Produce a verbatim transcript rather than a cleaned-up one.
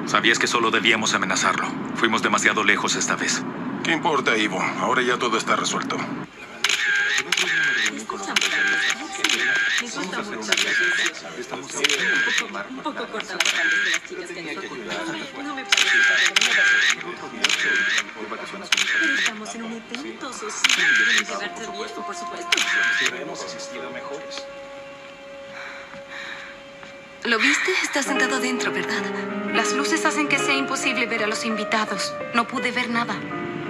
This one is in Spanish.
Sabías que solo debíamos amenazarlo. Fuimos demasiado lejos esta vez. ¿Qué importa, Ivo? Ahora ya todo está resuelto. Un poco corta la tarde de las chicas que han No me parece. Pero estamos en un evento social. Tienen que verte bien, por supuesto. Hemos asistido mejores. ¿Lo viste? Está sentado dentro, ¿verdad? Las luces hacen que sea imposible ver a los invitados. No pude ver nada.